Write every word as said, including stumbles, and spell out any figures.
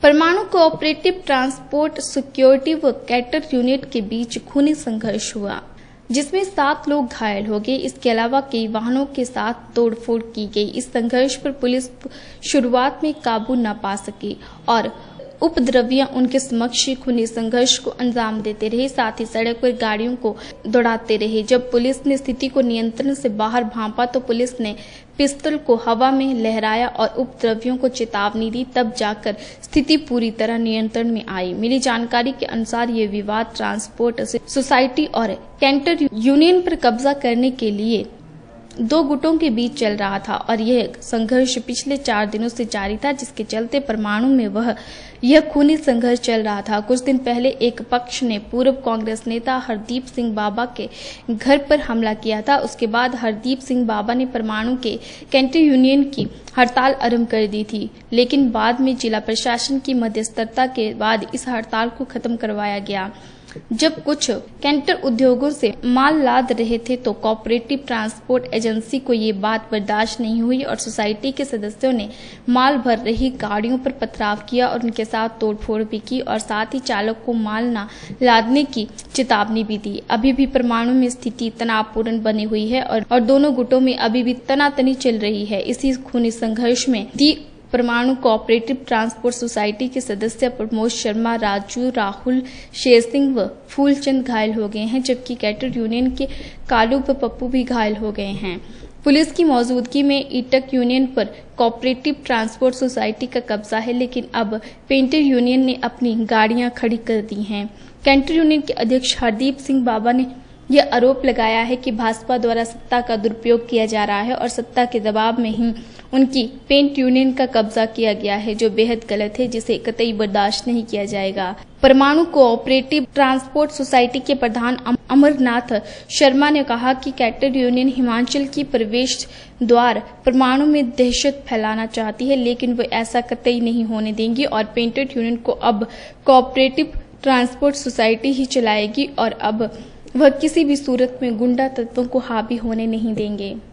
परमाणु cooperative transport security व canter unit के बीच खूनी संघर्ष हुआ, जिसमें सात लोग घायल हो गए। इसके अलावा कई वाहनों के साथ तोड़फोड़ की गई। इस संघर्ष पर पुलिस शुरुआत में काबू न पा सकी और उपद्रवियां उनके समक्ष खूनी संघर्ष को अंजाम देते रहे, साथ ही सड़क पर गाड़ियों को दौड़ाते रहे। जब पुलिस ने स्थिति को नियंत्रण से बाहर भांपा तो पुलिस ने पिस्तौल को हवा में लहराया और उपद्रवियों को चेतावनी दी, तब जाकर स्थिति पूरी तरह नियंत्रण में आई। मिली जानकारी के अनुसार ये विवाद ट्रांसपोर्ट सोसाइटी और कैंटर यूनियन पर कब्जा करने के लिए दो गुटों के बीच चल रहा था और यह संघर्ष पिछले चार दिनों से जारी था, जिसके चलते परमाणु में वह यह खूनी संघर्ष चल रहा था। कुछ दिन पहले एक पक्ष ने पूर्व कांग्रेस नेता हरदीप सिंह बाबा के घर पर हमला किया था। उसके बाद हरदीप सिंह बाबा ने परमाणु के कैंटर यूनियन की हड़ताल आरंभ कर दी थी, लेकिन बाद में जिला प्रशासन की मध्यस्थता के बाद इस हड़ताल को खत्म करवाया गया। जब कुछ कैंटर उद्योगों से माल लाद रहे थे तो कोऑपरेटिव ट्रांसपोर्ट एजेंसी को ये बात बर्दाश्त नहीं हुई और सोसाइटी के सदस्यों ने माल भर रही गाड़ियों पर पथराव किया और उनके साथ तोड़फोड़ भी की और साथ ही चालक को माल न लादने की चेतावनी भी दी। अभी भी परमाणु में स्थिति तनावपूर्ण बनी हुई है और, और दोनों गुटों में अभी भी तनातनी चल रही है। इसी खूनी संघर्ष में दी परमाणु कोऑपरेटिव ट्रांसपोर्ट सोसाइटी के सदस्य प्रमोद शर्मा, राजू, राहुल, शेर सिंह व फूलचंद घायल हो गए हैं, जबकि कैटर यूनियन के कालू व पप्पू भी घायल हो गए हैं। पुलिस की मौजूदगी में ईटक यूनियन पर कोऑपरेटिव ट्रांसपोर्ट सोसाइटी का कब्जा है, लेकिन अब पेंटर यूनियन ने अपनी गाड़ियां खड़ी कर दी हैं। कैंटर यूनियन के अध्यक्ष हरदीप सिंह बाबा ने यह आरोप लगाया है कि भाजपा द्वारा सत्ता का दुरुपयोग किया जा रहा है और सत्ता के दबाव में ही उनकी पेंट यूनियन का कब्जा किया गया है, जो बेहद गलत है, जिसे कतई बर्दाश्त नहीं किया जाएगा। परमाणु कोऑपरेटिव ट्रांसपोर्ट सोसाइटी के प्रधान अमरनाथ शर्मा ने कहा कि कैटर यूनियन हिमाचल की प्रवेश द्वार परमाणु में दहशत फैलाना चाहती है, लेकिन वो ऐसा कतई नहीं होने देंगी और पेंटर यूनियन को अब कोऑपरेटिव ट्रांसपोर्ट सोसाइटी ही चलाएगी और अब वह किसी भी सूरत में गुंडा तत्वों को हावी होने नहीं देंगे।